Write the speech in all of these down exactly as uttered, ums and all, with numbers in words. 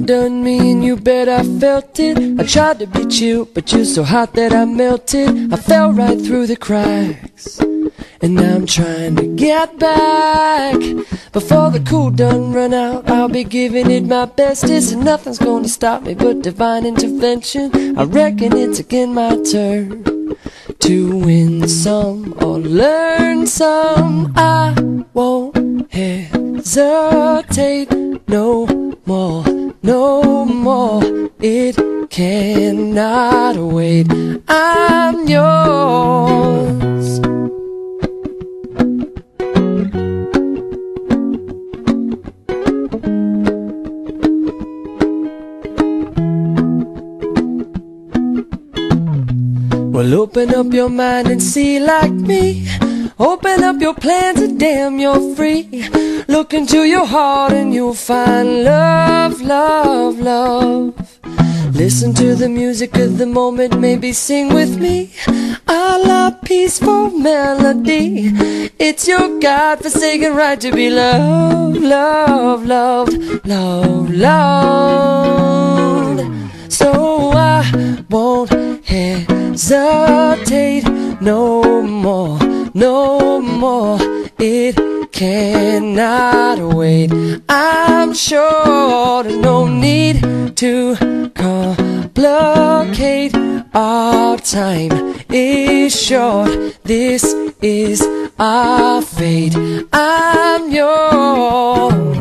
done me and you bet I felt it. I tried to be chill, but you're so hot that I melted. I fell right through the cracks, and now I'm trying to get back. Before the cool done run out, I'll be giving it my bestest, and nothing's gonna stop me but divine intervention. I reckon it's again my turn to win some or learn some. I won't hesitate no more, no more. It cannot wait. I'm yours. Well, open up your mind and see like me. Open up your plans and damn, you're free. Look into your heart and you'll find love, love, love. Listen to the music of the moment, maybe sing with me a la peaceful melody. It's your God-forsaken right to be loved, loved, loved, loved, loved. So I won't hesitate no more, no more. It cannot wait. I'm sure there's no need to complicate. Our time is short. This is our fate. I'm yours.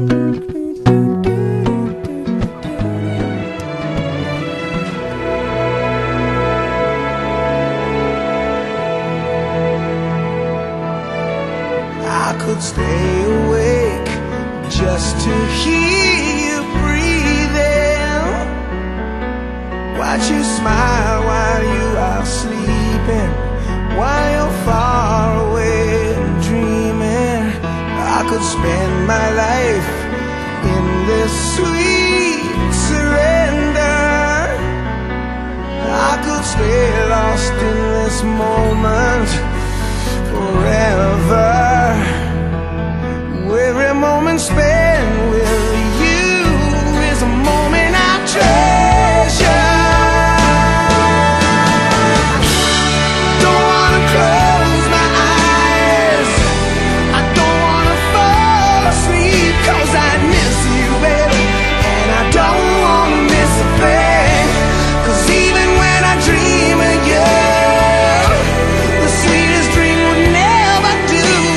I could stay awake just to hear you breathing, watch you smile while you are sleeping, while you're far away and dreaming. I could spend my life in this sweet surrender. I could stay lost in this moment forever. Every moment spent with you is a moment I treasure. Don't wanna close my eyes, I don't wanna fall asleep, 'cause I miss you, baby, and I don't wanna miss a thing. 'Cause even when I dream of you, the sweetest dream would never do.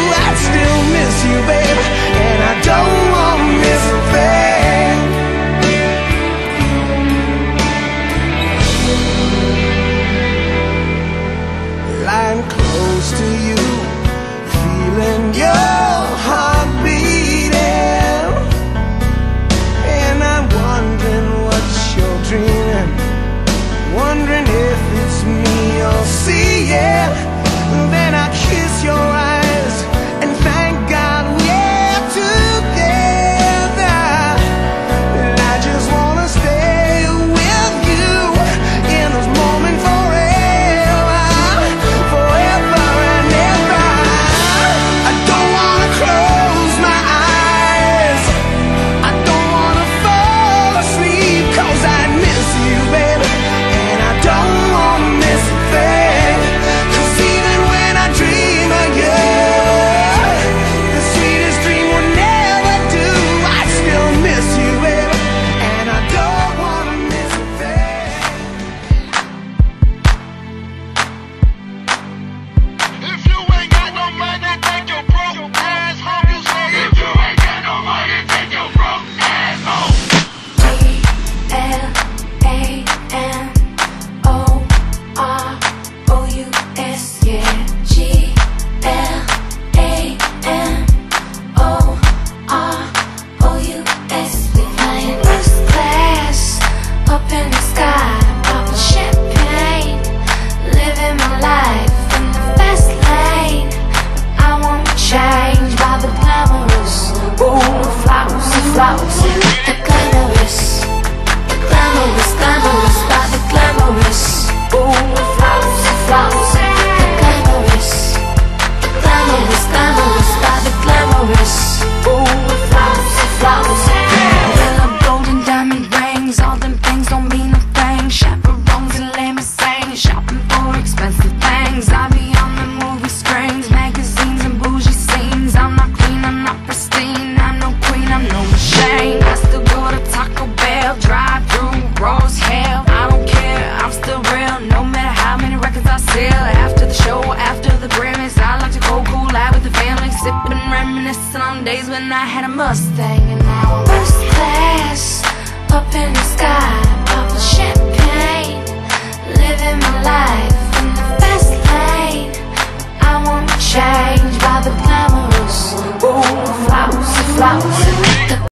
days when I had a Mustang, and now I'm first class up in the sky, poppin' champagne.